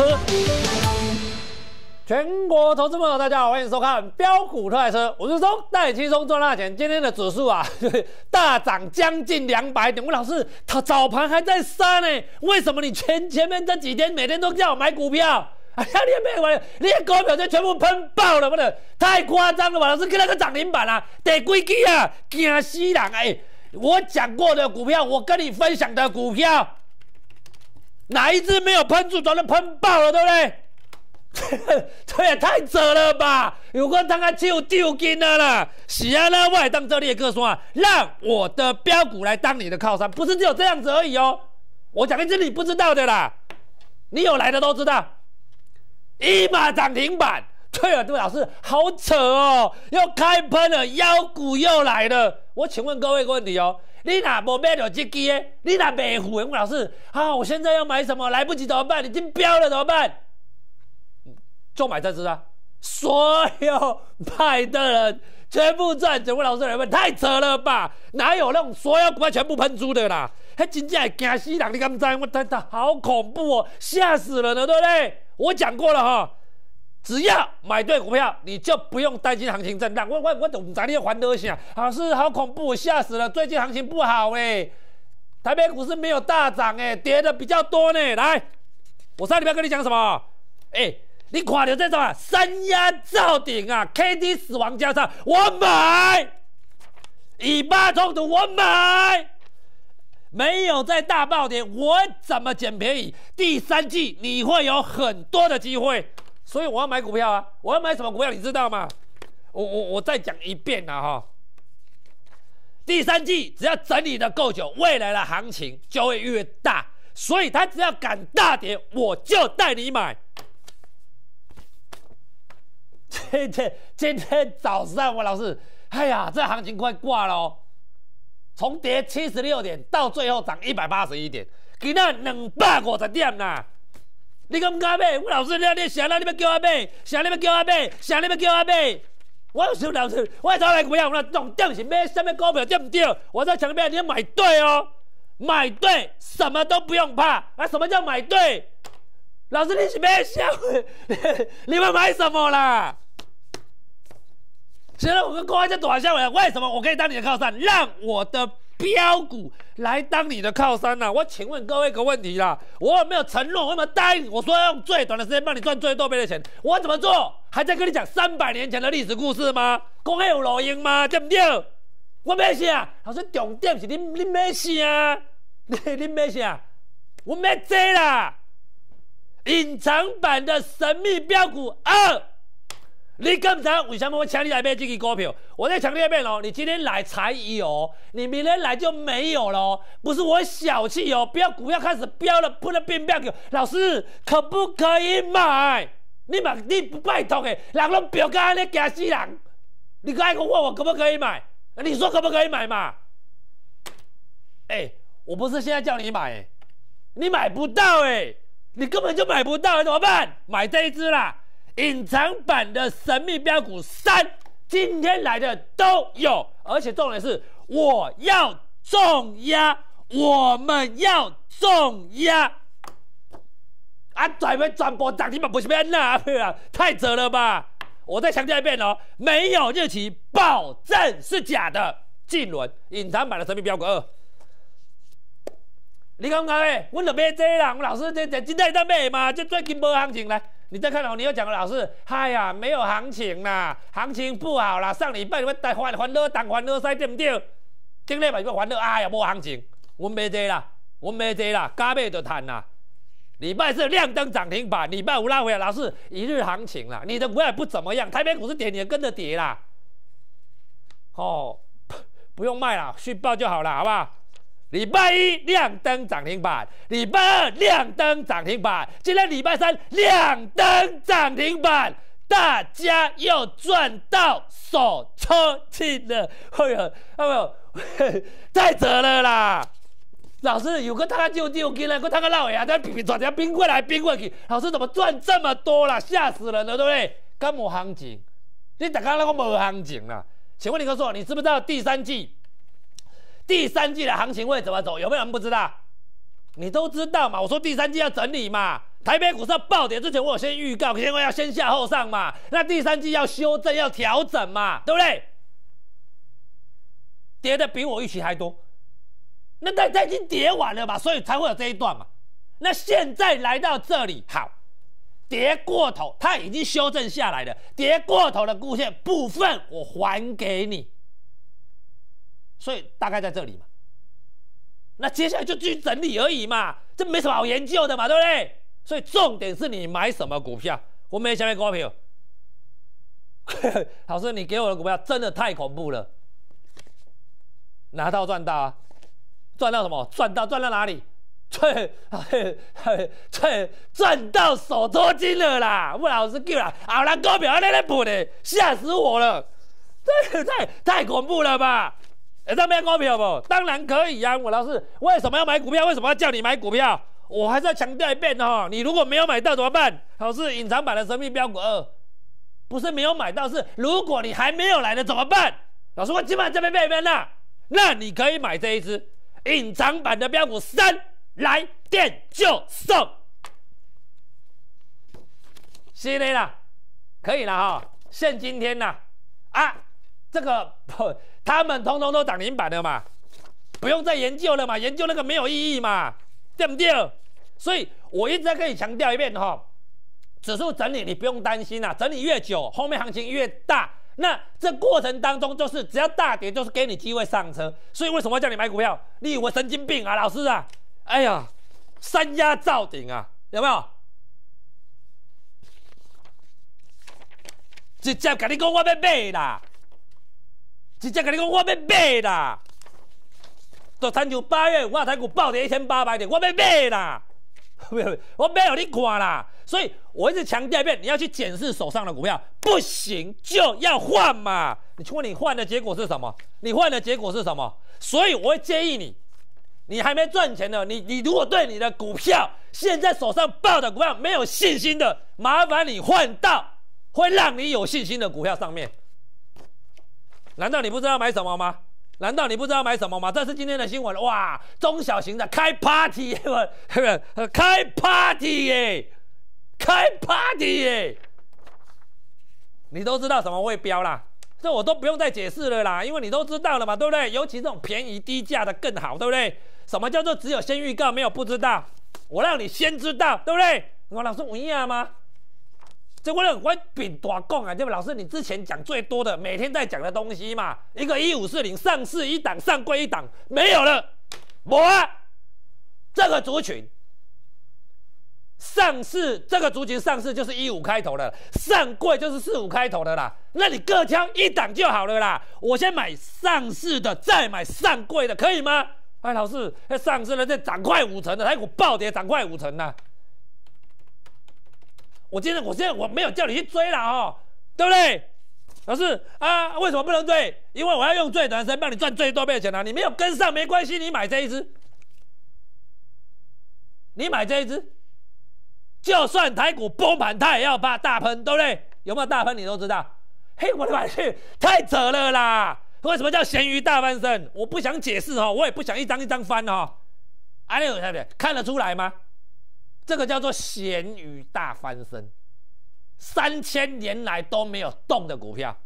车。全国投资朋友，大家好，欢迎收看标股特来车，我是松，带你轻松赚大钱。今天的指数啊，大涨将近200点。我老师，它早盘还在杀呢，为什么你前面这几天每天都叫我买股票？哎呀，你也没买，你的股票就全部喷爆了，不能太夸张了吧？老师，跟那个涨停板啊，第几支啊，惊死人！哎，我讲过的股票，我跟你分享的股票，哪一只没有喷出，全都喷爆了，对不对？这也太扯了吧！有个当他手丢筋了啦，是啊，那我也当这里的客说啊，让我的标股来当你的靠山，不是只有这样子而已哦。我讲一次你不知道的啦，你有来的都知道。一马涨停板，对了，对老师，好扯哦，又开喷了，妖股又来了。我请问各位一个问题哦，你哪没买到这支的？你哪没付？问老师啊，我现在要买什么？来不及怎么办？已经飙了怎么办？就买这支啊！所有买的人全部赚钱。问老师，你们太扯了吧？哪有那种所有股票全部喷出的啦？还真正会惊死人！你敢知？我好恐怖哦，吓死人了，对不对？我讲过了哈，只要买对股票，你就不用担心行情震荡。我都不知道你还得啥？老师好恐怖，吓死了！最近行情不好哎，台北股市没有大涨哎，跌的比较多呢。来，我上礼拜跟你讲什么？哎。你看到这种啊，三压造顶啊 ，KD 死亡交叉，我买；以巴冲突，我买。没有在大爆点，我怎么捡便宜？第三季你会有很多的机会，所以我要买股票啊！我要买什么股票，你知道吗？我再讲一遍啦哈。第三季只要整理的够久，未来的行情就会越大，所以它只要敢大跌，我就带你买。今天早上，我老师，哎呀，这行情快挂了哦！从跌76点到最后涨181点，今仔250点啦！你敢不敢买？我老师，你啥啦？你要叫我买？啥你要叫我买？啥你要叫我买？我说老师，我找来股票，我重点是买什么股票对不对？我在强调你要买对哦，买对，什么都不用怕啊！什么叫买对？老师，你是买啥？你们买什么啦？现在我跟各位在短下来，为什么我可以当你的靠山？让我的标股来当你的靠山啊！我请问各位一个问题啦，我有没有承诺？我有没有答应？我说要用最短的时间帮你赚最多倍的钱，我怎么做？还在跟你讲300年前的历史故事吗？公开有录音吗？对不对？我买啥？老师，重点是你买啥？你买啥？我买这啦！隐藏版的神秘标股2。你敢不知道为什么我强力来买这支股票？我在强力买哦，你今天来才有，你明天来就没有了哦。不是我小气哦，不要股票开始飙了，不能变标股。老师可不可以买？你不拜托诶，人都飙到安尼惊死人。你刚才问我可不可以买？你说可不可以买嘛？我不是现在叫你买你买不到你根本就买不到，怎么办？买这一支啦。隐藏版的神秘标股3，今天来的都有，而且重点是我要重压，我们要重压啊！转播涨停板不是变那太扯了吧！我再强调一遍哦，没有日期，保证是假的。近轮隐藏版的神秘标股2，你讲我就买这啦，我老师这今天在买嘛，这最近没行情来。你再看哦，你又讲老师，哎呀，没有行情啦，行情不好啦。上礼拜你们欢乐当欢乐赛对不对？顶礼拜要欢乐，哎呀，没行情，我买这啦，加倍就谈啦。礼拜四亮灯涨停板，礼拜五拉回来，老师一日行情啦，你的股票不怎么样，台北股市跌，你也跟着跌啦。哦，不用卖啦，续报就好了，好不好？礼拜1亮灯涨停板，礼拜2亮灯涨停板，今天礼拜3亮灯涨停板，大家又赚到手抽筋了，哎呦，太扯了啦！老师有个他就进来，个他个老呀，他比转条冰过来冰过去，老师怎么赚这么多啦？吓死人了，对不对？刚没行情，你大家那个没行情啦。请问你告诉我，你知不知道第三季的行情会怎么走？有没有人不知道？你都知道嘛？我说第三季要整理嘛， 台北股市暴跌之前，我有先预告，因为要先下后上嘛。那第三季要修正、要调整嘛，对不对？跌的比我预期还多，那它已经跌完了嘛，所以才会有这一段嘛。那现在来到这里，好，跌过头，它已经修正下来了，跌过头的部分我还给你，所以大概在这里嘛。那接下来就继续整理而已嘛，这没什么好研究的嘛，对不对？所以重点是你买什么股票，我没下面股票。老师，你给我的股票真的太恐怖了，拿到赚到啊，赚到什么？赚到哪里？赚到手抽筋了啦！不然老师叫啦，好人股票在那补的，吓死我了！太恐怖了吧？这买股票不？当然可以啊！我老师为什么要买股票？为什么要叫你买股票？我还是要强调一遍哦，你如果没有买到怎么办？老师，隐藏版的神秘标股2，不是没有买到，是如果你还没有来的怎么办？老师，我今晚这边背啦，那你可以买这一支隐藏版的标股3，来电就送，是的啦，可以了哈，限今天啦啊，这个他们通通都涨停板了嘛，不用再研究了嘛，研究那个没有意义嘛，对不对？所以我一直在跟你强调一遍哈，指数整理你不用担心啦，整理越久，后面行情越大。那这过程当中，就是只要大跌，就是给你机会上车。所以为什么要叫你买股票？你以为神经病啊，老师啊？哎呀，三压造顶啊，有没有？直接跟你讲我要买啦，直接跟你讲我要买啦。就参照8月5号台股暴跌1800点，我要买啦。我没有你看啦，所以我一直强调一遍，你要去检视手上的股票，不行就要换嘛。你问你换的结果是什么？你换的结果是什么？所以我会建议你，你还没赚钱的，你如果对你的股票现在手上抱的股票没有信心的，麻烦你换到会让你有信心的股票上面。难道你不知道买什么吗？难道你不知道买什么吗？这是今天的新闻，哇！中小型的开 party， 开 party 耶，开 party 耶！你都知道什么会飙啦，这我都不用再解释了啦，因为你都知道了嘛，对不对？尤其这种便宜低价的更好，对不对？什么叫做只有先预告没有不知道？我让你先知道，对不对？我老师有影吗？这我比大讲啊，对吧？老师，你之前讲最多的，每天在讲的东西嘛，一个1540上市一档，上柜一档，没有了，没啊。这个族群上市，这个族群上市就是15开头的，上柜就是45开头的啦。那你各挑一档就好了啦。我先买上市的，再买上柜的，可以吗？哎，老师，上市的这涨快50%的，台股暴跌涨快50%呐。我现在我没有叫你去追啦哦，对不对？老师啊，为什么不能追？因为我要用最短的时间帮你赚最多倍的钱啊！你没有跟上没关系，你买这一支，你买这一支，就算台股崩盘，它也要把大喷，对不对？有没有大喷你都知道。嘿，我的妈去，太扯了啦！为什么叫咸鱼大翻身？我不想解释哦，我也不想一张一张翻哦。哎呦，看得出来吗？这个叫做咸鱼大翻身，3000年来都没有动的股票。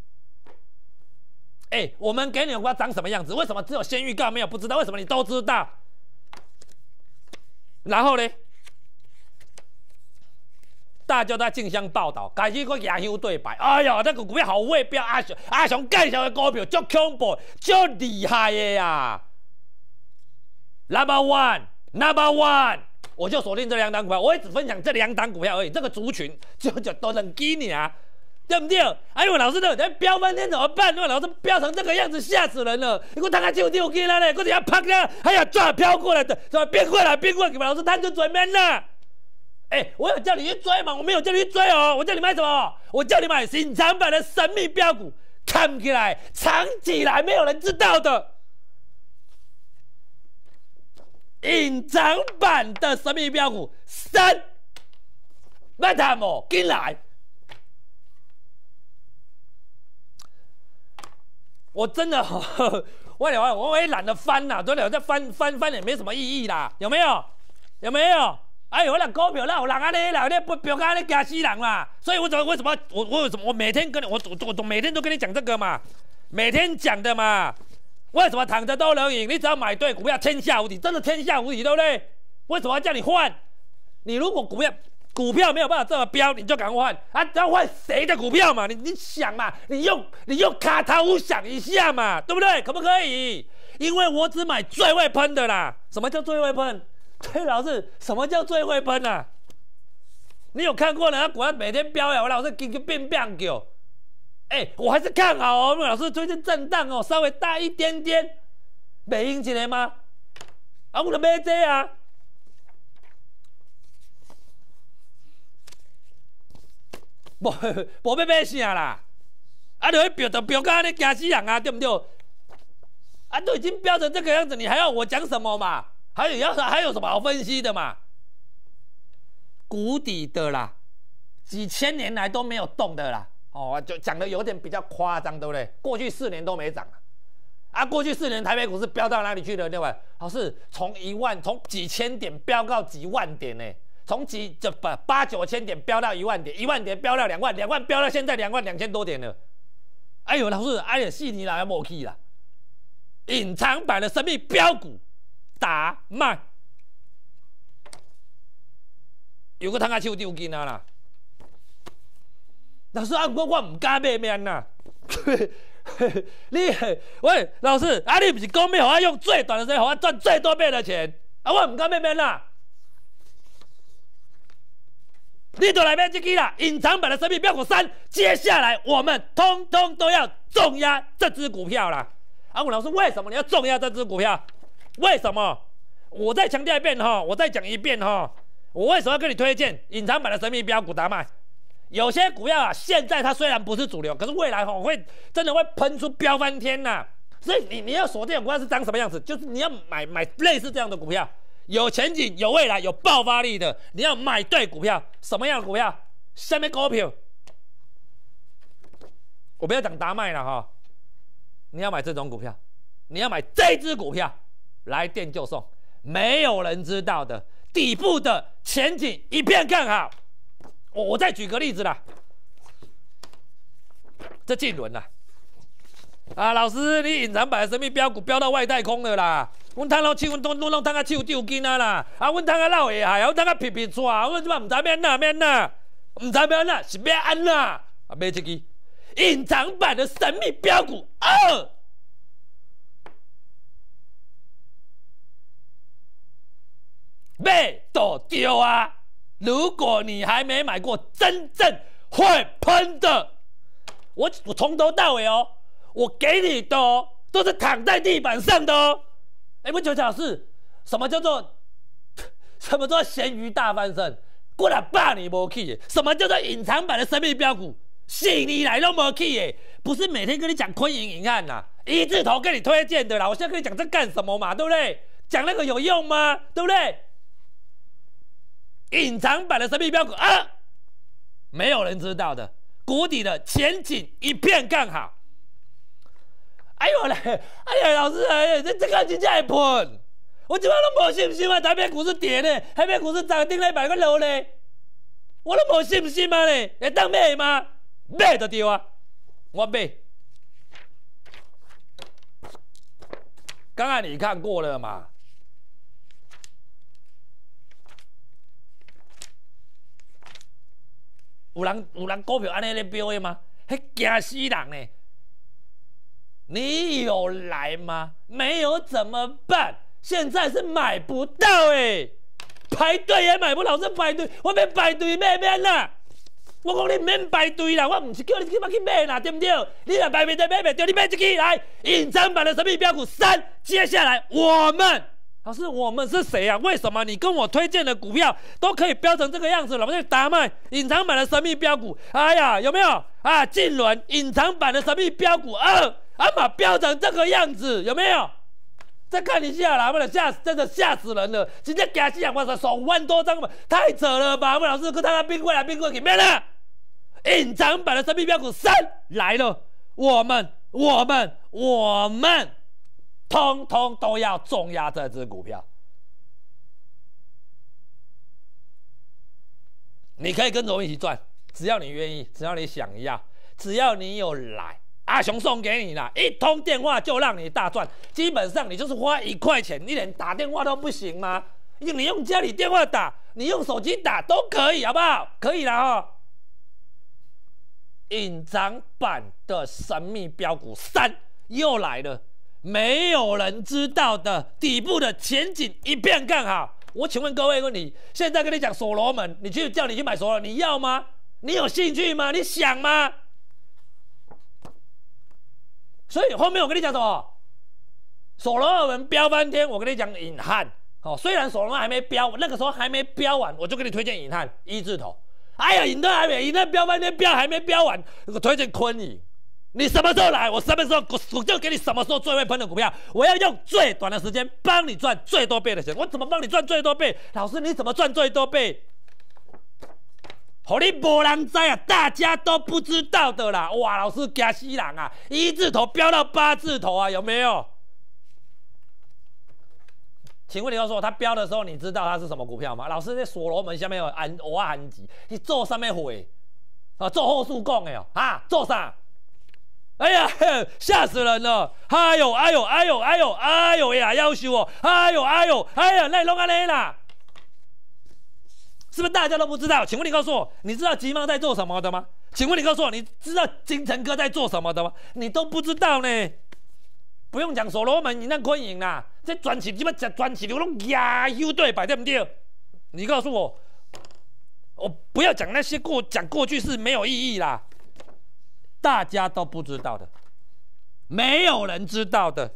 哎，我们给你的股票长什么样子？为什么只有先预告没有不知道？为什么你都知道？然后呢，大家都在竞相报道，开始个亚优对白。哎呀，那个股票好会飙，阿雄介绍的股票足恐怖、足厉害的呀 ！Number one。我就锁定这2档股票，我也只分享这2档股票而已。这个族群就都能给你啊，对不对？哎呦，老师呢？飙翻天怎么办？因为老师飙成这个样子，吓死人了！你给我摊开就丢给他嘞，我等下啪啦，哎呀，抓飘过来的，怎么变过来，给老师摊就准面了。哎，我有叫你去追吗？我没有叫你去追哦，我叫你买什么？我叫你买隐藏版的神秘标股，看起来、藏起来没有人知道的。隐藏版的神秘标股3，麦塔姆进来，我真的，我也懒得翻啦，对不对？我再翻也没什么意义啦，有没有？有没有？ 哎呦，那股票那有人安尼啦，那标杆安尼惊死人嘛。所以为什么我每天跟你我每天都跟你讲这个嘛，每天讲的嘛。为什么躺着都能赢？你只要买对股票，天下无敌，真的天下无敌，对不对？为什么要叫你换？你如果股票没有办法这么飙，你就赶快换啊！要换谁的股票嘛？你想嘛，你用卡塔乌想一下嘛，对不对？可不可以？因为我只买最会喷的啦。什么叫最会喷？对，老师，什么叫最会喷啊？你有看过人家股票每天飙呀？我老师给个变狗。我还是看好哦。老师最近震荡哦，稍微大一点点，没赢起来吗？啊，我就买这啊。无要买啥啦？啊，就标到安尼惊死人啊，对不对？啊，都已经标成这个样子，你还要我讲什么嘛？还有什么好分析的嘛？谷底的啦，几千年来都没有动的啦。哦，就讲的有点比较夸张，对不对？过去4年都没涨啊！过去4年台北股市飙到哪里去了？对吧？老师从几千点飙到几万点呢？从8、9千点飙到1万点，1万点飙到2万，2万飙到现在2万2千多点了。哎呦，老师，哎呀，4年来没去啦！隐藏版的神秘标股达卖，有个通啊手丢筋啊啦！老师，我唔敢买面呐！喂，老师，你不是讲要我用最短的时间，我赚最多倍的钱啊？我唔敢买面啦！你都来买这个啦！隐藏版的神秘标股3，接下来我们通通都要重压这只股票啦！啊，我老师，为什么你要重压这只股票？为什么？我再强调一遍哈，我再讲一遍哈，我为什么要跟你推荐隐藏版的神秘标股达卖？有些股票啊，现在它虽然不是主流，可是未来会真的会喷出飙翻天呐！所以你要锁定的股票是长什么样子？就是你要买类似这样的股票，有前景、有未来、有爆发力的，你要买对股票。什么样的股票？什么股票？我不要讲达卖了哈，你要买这种股票，你要买这只股票，来电就送，没有人知道的底部的前景一片看好。我再举个例子啦，这近轮啦，啊，老师，你隐藏版的神秘标股飙到外太空了啦！阮摊到手，阮拢摊到手丢筋啊啦！啊，阮摊到老下海，阮摊到皮抓，阮即摆唔知免哪，唔知免哪，是要安哪？啊，买这个隐藏版的神秘标股2，买都丢啊！如果你还没买过真正会喷的，我从头到尾哦，我给你的哦，都是躺在地板上的哦。问球老师，什么叫做咸鱼大翻身？过来霸你没去耶？什么叫做隐藏版的神秘标股？4年来都没去耶？不是每天跟你讲昆盈银汉呐，1字头跟你推荐的啦。我现在跟你讲这干什么嘛？对不对？讲那个有用吗？对不对？隐藏版的神秘标股2，没有人知道的，谷底的前景一片看好。哎呦嘞，哎呀，老师，哎呀，这个真正会喷，我怎么都没信心啊！台北股市跌呢，台北股市涨顶来100个楼呢，我都没信心啊嘞，会当买吗？买就对啊，我买。刚才你看过了嘛？有人股票安尼咧飙的吗？迄惊死人呢！你有来吗？没有怎么办？现在是买不到排队也买不到，是排队，我免排队买免啦！我讲你免排队啦，我唔是叫你去买啦，对不对？你若排队买袂到，你买这个来隐藏版的神秘标股3。接下来老师，我们是谁啊？为什么你跟我推荐的股票都可以飙成这个样子了？我在达卖隐藏版的神秘标股，哎呀，有没有啊？近轮隐藏版的神秘标股2，嘛飙成这个样子，有没有？再看一下啦，真的吓死人了！直接惊死人！我操，2万多张，太扯了吧！老师，跟他冰柜来冰柜里面了，隐藏版的神秘标股3来了，我们通通都要重压这只股票。 你可以跟着我们一起赚，只要你愿意，只要你想要，只要你有来，阿雄送给你啦，一通电话就让你大赚。基本上你就是花1块钱，你连打电话都不行吗？你用家里电话打，你用手机打都可以，好不好？可以啦哈。隐藏版的神秘标股3又来了，没有人知道的底部的前景一片看好。我请问各位问题，现在跟你讲所罗门，叫你去买所罗门，你要吗？你有兴趣吗？你想吗？所以后面我跟你讲什么？所罗门飙翻天，我跟你讲隐汉。虽然所罗门还没飙，那个时候还没飙完，我就给你推荐隐汉1字头。哎呀，隐汉飙翻天，还没飙完，我推荐昆颖。你什么时候来，我什么时候我就给你什么时候最会喷的股票。我要用最短的时间帮你赚最多倍的钱。我怎么帮你赚最多倍？老师，你怎么赚最多倍？你没人知啊，大家都不知道的啦。哇，老师惊死人啊！1字头飙到8字头啊，有没有？请问你告诉我，他飙的时候，你知道它是什么股票吗？老师，那所罗门下面有暗级，你做什么会？做后数讲的哦，做啥？哎呀，吓死人了！哎呦呀，要求哦！哎呀，那弄安尼啦，是不是大家都不知道？请问你告诉我，你知道吉茂在做什么的吗？请问你告诉我，你知道金城哥在做什么的吗？你都不知道呢。不用讲所罗门，你那昆颖啦，这专辑基本讲专辑流拢压优对白，对不对？你告诉我，我不要讲那些讲过去是没有意义啦。大家都不知道的，没有人知道的，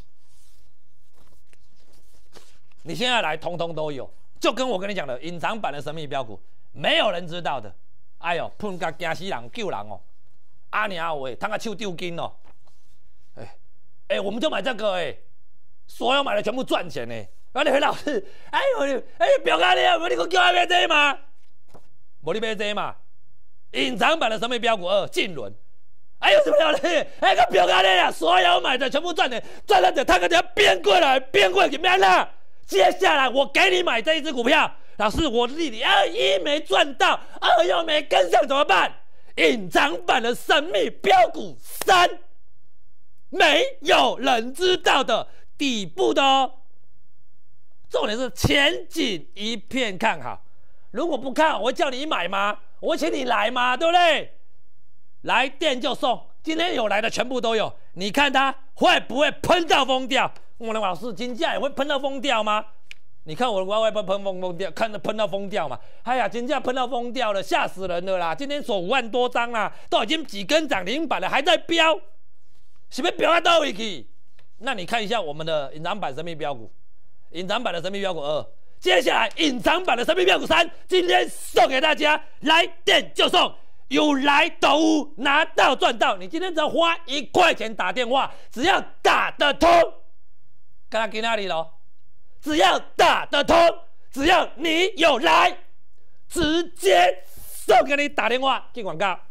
你现在来，通通都有。就跟我跟你讲的隐藏版的神秘标股，没有人知道的。哎呦，喷甲惊死人，救人哦！阿娘阿伟，他个手丢筋哦！我们就买这个所有买的全部赚钱你老师，表哥你有你给我叫他买这吗？没你买这嘛？隐藏版的神秘标股2晋伦。有什么道理？个表哥你啊，所有买的全部赚钱，赚到他个要变过来，变过去怎了？接下来我给你买这一只股票，老师我1没赚到，2又没跟上怎么办？隐藏版的神秘标股3，没有人知道的底部的哦。重点是前景一片看好。如果不看好，我会叫你买吗？我会请你来吗？对不对？来电就送，今天有来的全部都有。你看它会不会喷到疯掉？我的老师，金价也会喷到疯掉吗？你看我的外会喷疯掉，看着喷到疯掉嘛？哎呀，金价喷到疯掉了，吓死人了啦！今天锁5万多张啦，都已经几根涨停板了，还在飙，是不是飙到倒回去？那你看一下我们的隐藏版神秘标股，隐藏版的神秘标股2，接下来隐藏版的神秘标股3，今天送给大家，来电就送。有来都有，拿到赚到。你今天只要花1块钱打电话，只要打得通，跟他去哪里咯？只要打得通，只要你有来，直接送给你打电话进广告。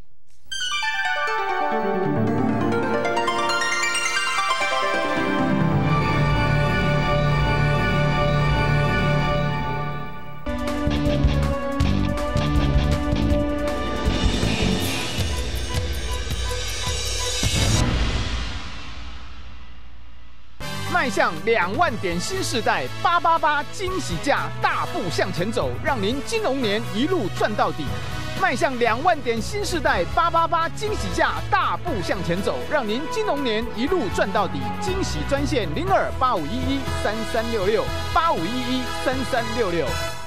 迈向2万点新世代，888惊喜价大步向前走，让您金龙年一路赚到底。迈向2万点新世代，888惊喜价大步向前走，让您金龙年一路赚到底。惊喜专线02-8511-3366，8511-3366。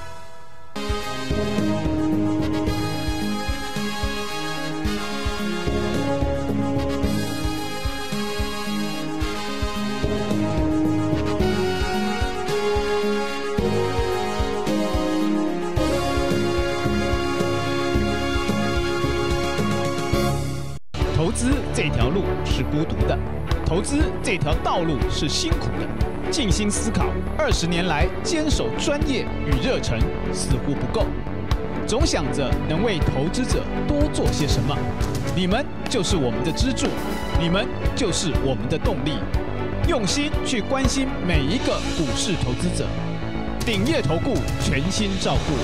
投资这条路是孤独的，投资这条道路是辛苦的。静心思考，20年来坚守专业与热忱似乎不够，总想着能为投资者多做些什么。你们就是我们的支柱，你们就是我们的动力。用心去关心每一个股市投资者， 鼎业投顾全新照顾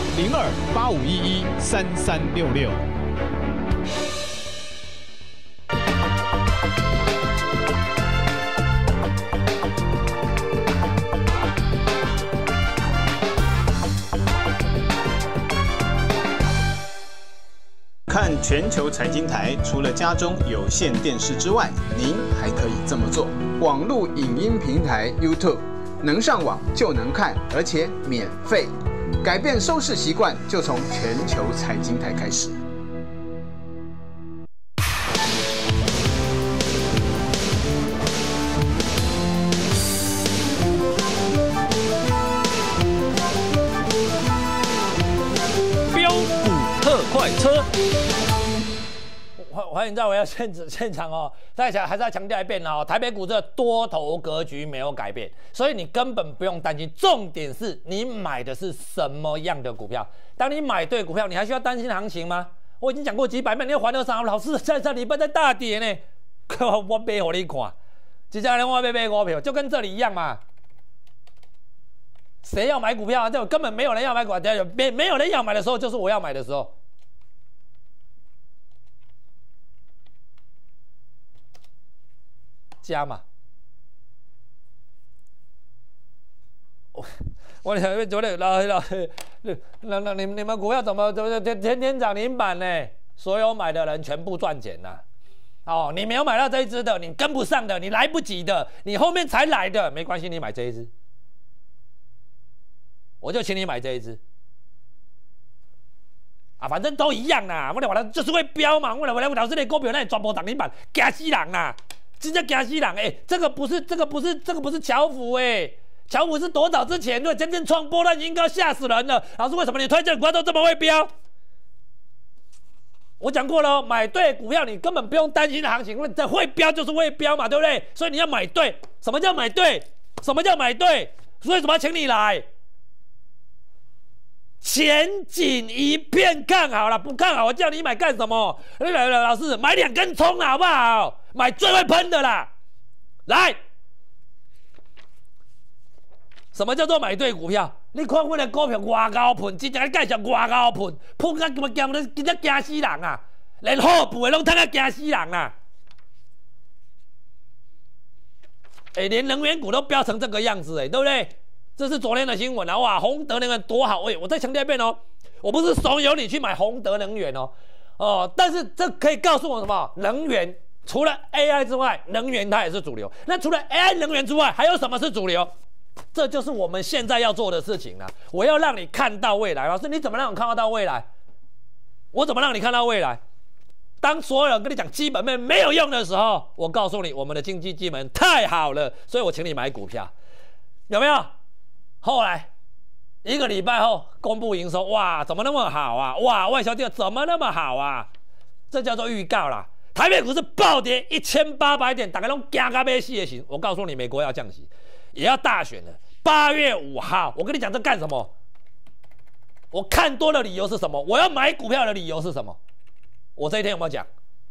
0285113366。 看全球财经台，除了家中有线电视之外，您还可以这么做：网络影音平台 YouTube， 能上网就能看，而且免费。改变收视习惯，就从全球财经台开始。 标股特快车。欢迎在我要现场哦！再还是要强调一遍哦，台北股市的多头格局没有改变，所以你根本不用担心。重点是你买的是什么样的股票？当你买对股票，你还需要担心行情吗？我已经讲过几百遍，你要还得上。老师这礼拜在大跌呢，我买给你看，接下来我要买股票，就跟这里一样嘛。谁要买股票啊？这根本没有人要买股票，没有人要买的时候，就是我要买的时候。加嘛，我昨天老你们股票怎么天天涨停板呢？所有买的人全部赚钱呐！哦，你没有买到这一支的，你跟不上的，你来不及的，你后面才来的，没关系，你买这一支，我就请你买这一支。啊，反正都一样啦，我就是会飙嘛，我老师的股票那全部涨停板，惊死人啦！真叫惊死人！这个不是巧虎巧虎是多早之前对，真正创波段已经吓死人了。老师，为什么你推荐股票都这么会飙？我讲过了，买对股票你根本不用担心行情，因为这会飙就是会飙嘛，对不对？所以你要买对。什么叫买对？什么叫买对？所以为什么要请你来？前景一片看好了，不看好我叫你买干什么？老师买2根葱好不好？买最会喷的啦！来，什么叫做买对股票？你看我的股票外高喷，真正介绍外高喷，喷到根本惊死人啊！连好补的拢赚到惊死人啊！连能源股都飙成这个样子，对不对？这是昨天的新闻啊！哇，宏德能源多好！我再强调一遍哦，我不是怂恿你去买宏德能源哦，但是这可以告诉我什么？能源除了 AI 之外，能源它也是主流。那除了 AI 能源之外，还有什么是主流？这就是我们现在要做的事情了。我要让你看到未来。老师，你怎么让我看得到未来？我怎么让你看到未来？当所有人跟你讲基本面没有用的时候，我告诉你，我们的经济基本太好了，所以我请你买股票，有没有？后来1个礼拜后公布营收，哇，怎么那么好啊？哇，外销订怎么那么好啊？这叫做预告啦。台北股市暴跌1800点，大家都惊到要死的行。我告诉你，美国要降息，也要大选了。8月5号，我跟你讲这干什么？我看多的理由是什么？我要买股票的理由是什么？我这一天有没有讲？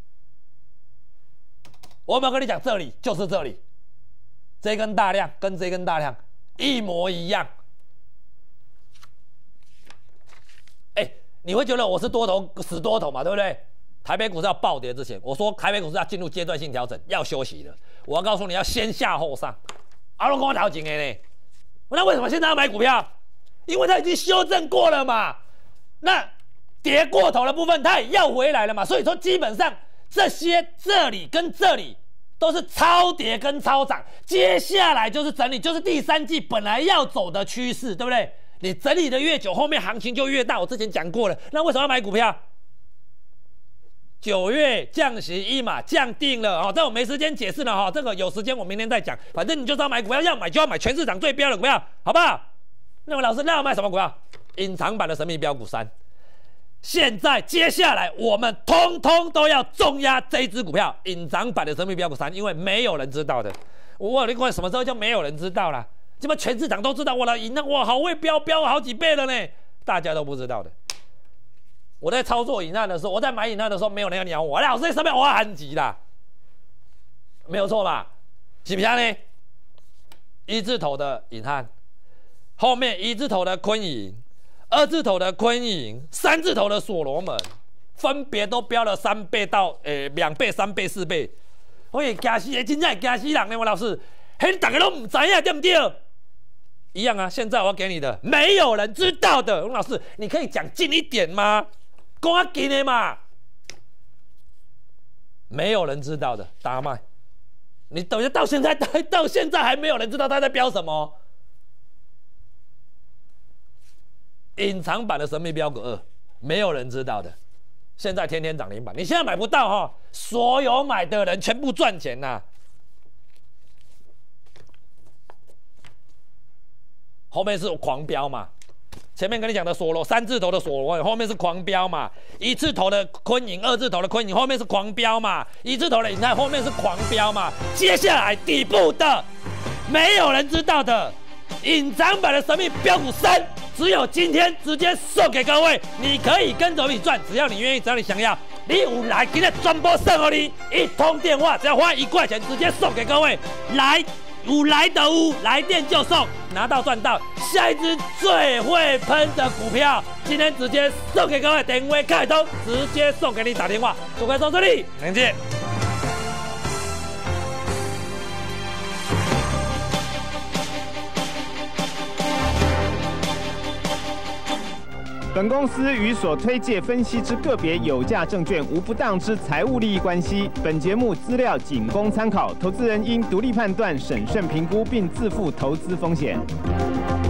我有没有跟你讲？这里就是这里，这根大量跟这根大量一模一样。你会觉得我是多头死多头嘛，对不对？台北股市要暴跌之前，我说台北股市要进入阶段性调整，要休息了。我要告诉你要先下后上。阿龙跟我调紧的呢，那为什么现在要买股票？因为它已经修正过了嘛。那跌过头的部分它也要回来了嘛，所以说基本上这里跟这里都是超跌跟超涨，接下来就是整理，就是第3季本来要走的趋势，对不对？你整理的越久，后面行情就越大。我之前讲过了，那为什么要买股票？9月降息1码降定了这我没时间解释了这个有时间我明天再讲。反正你就是要买股票，要买就要买全市场最标的股票，好不好？那么老师，那要买什么股票？隐藏版的神秘标股3。现在接下来我们通通都要重压这一支股票，隐藏版的神秘标股3，因为没有人知道的。我你看什么时候就没有人知道啦？基本全市场都知道我的隐藏，哇，好会飙好几倍了呢，大家都不知道的。我在操作隐藏的时候，我在买隐藏的时候，没有人要鸟我。老师在上面我喊急啦，没有错吧？是不是呢？1字头的隐藏， 后面1字头的昆盈，2字头的昆盈，3字头的所罗门，分别都飙了3倍到2倍、3倍、4倍。喂，惊死的，真正会惊死人呢！我老师，嘿，大家都唔知影，对不对？一样啊，现在我要给你的，没有人知道的。翁老师，你可以讲近一点吗？讲啊近的嘛，没有人知道的，大麦。你等下到现在还没有人知道他在飙什么。隐藏版的神秘标股2，没有人知道的，现在天天涨停板，你现在买不到哈，所有买的人全部赚钱呐。后面是狂飙嘛，前面跟你讲的所罗3字头的所罗，后面是狂飙嘛，1字头的昆盈，2字头的昆盈，后面是狂飙嘛，1字头的隐泰，后面是狂飙嘛。接下来底部的，没有人知道的隐藏版的神秘标股3，只有今天直接送给各位，你可以跟着我一起赚，只要你愿意，只要你想要，你有来今天全部送给你，1通电话只要花1块钱，直接送给各位，来。有来的有，来电就送，拿到赚到，下一支最会喷的股票，今天直接送给各位，电话开通，直接送给你打电话，祝各位收顺利，再见。 本公司与所推介分析之个别有价证券无不当之财务利益关系。本节目资料仅供参考，投资人应独立判断、审慎评估，并自负投资风险。